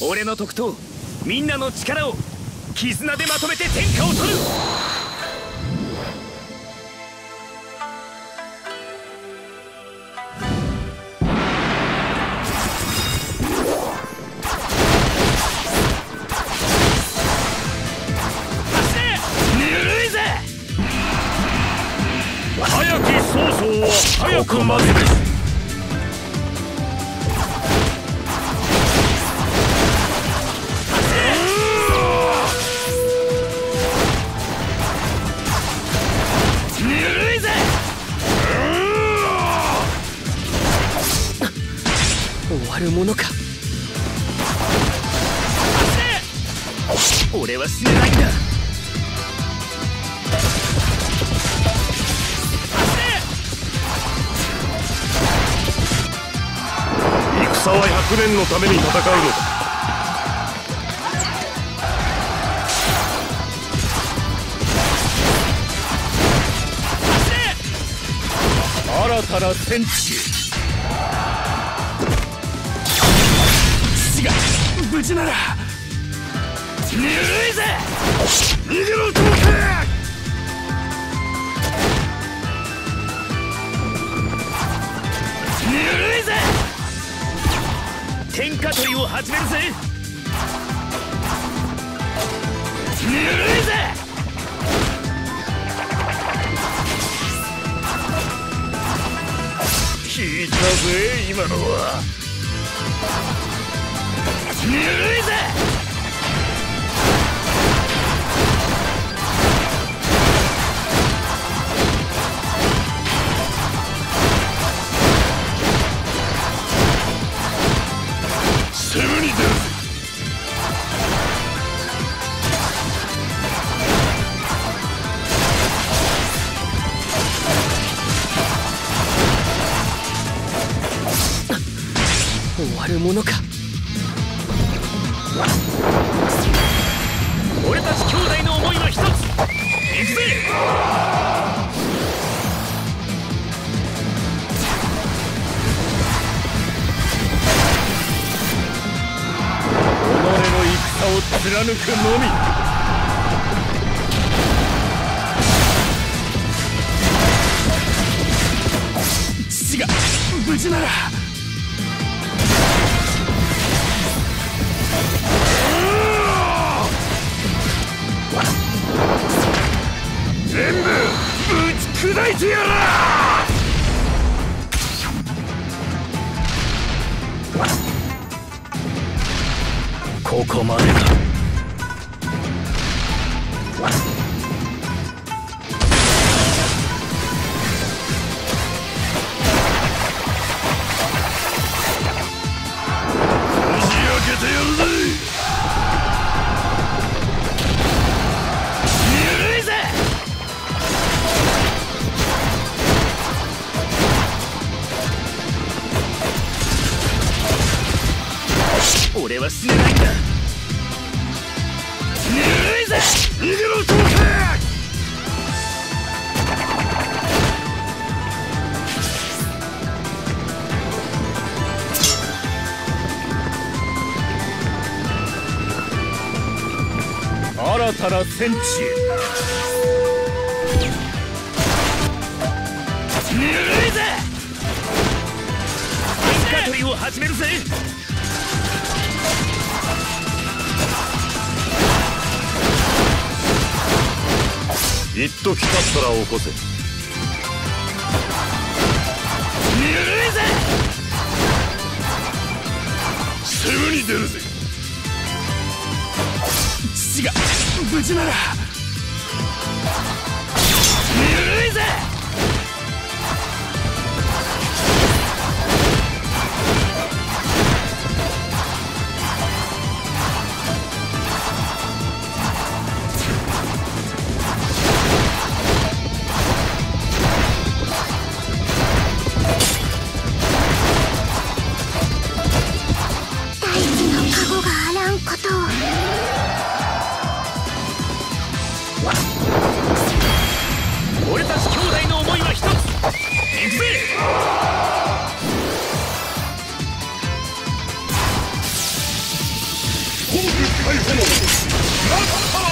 俺の徳とみんなの力を絆でまとめて天下を取る。 早き曹操は早くまずです。 ぬるいぜ。終わるものか。俺は死ねないんだ。 戦は100年のために戦うのだ。新たな戦地へ。 父が無事なら。ぬるいぜ。 逃げろどけ。 ぬるいぜ。天下取りを始めるぜ。ぬるいぜ。 聞いたぜ今のは。 ぬるいぜ。 攻めに出るぜ。 終わるものか。俺たち兄弟の思いは一つ。行くぜ。 を貫くのみ。 父が無事なら。 全部ぶち砕いてやら。ここまでだ。こじ開けてやるぜ。 ぬるいぜ。俺は死ねないんだ。ぬるいぜ。 逃げろどけ。新たな戦地へ。 ぬるいぜ。天下取りを始めるぜ。 一時経ったら起こせ。 ぬるいぜ。 攻めに出るぜ。 父が無事なら。ぬるいぜ。俺たち兄弟の思いは一つ。行くぜ。 解放ラッパ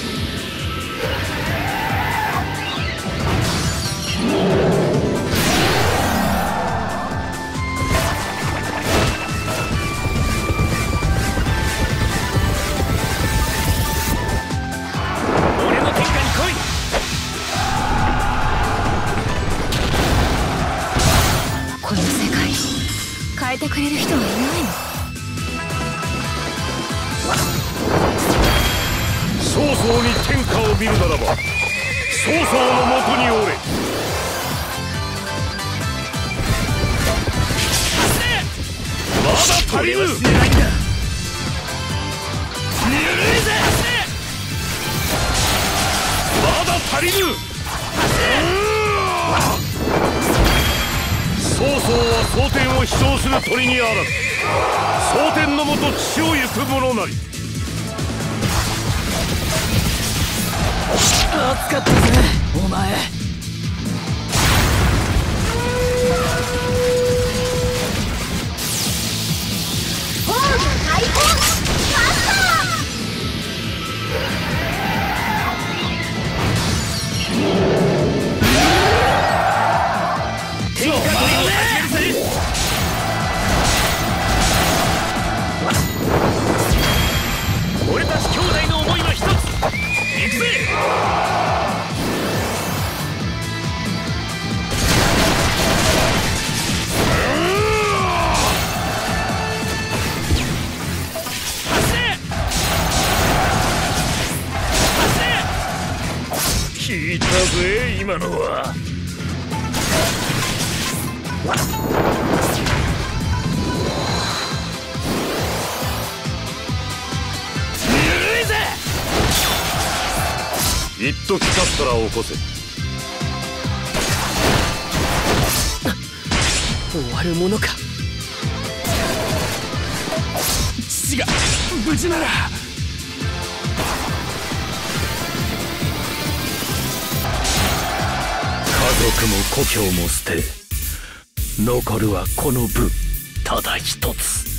俺の天下に来い。 この世界を変えてくれる人はいないの？ 曹操に天下を見るならば曹操のもとにおれ。まだ足りぬ。 死ねないんだ。ぬるいぜ。 まだ足りぬ。曹操は蒼天を飛翔する鳥にあらず蒼天のもと地を行く者なり。 熱かったぜお前。 ホーム開放マスタ天下取りを始めるぜ。俺たち兄弟の思いは一つ。行くぜ。 聞いたぜ今のは。 ぬるいぜ。 一時経ったら起こせ。 終わるものか。父が無事なら。 家族も故郷も捨て残るはこの部ただ一つ。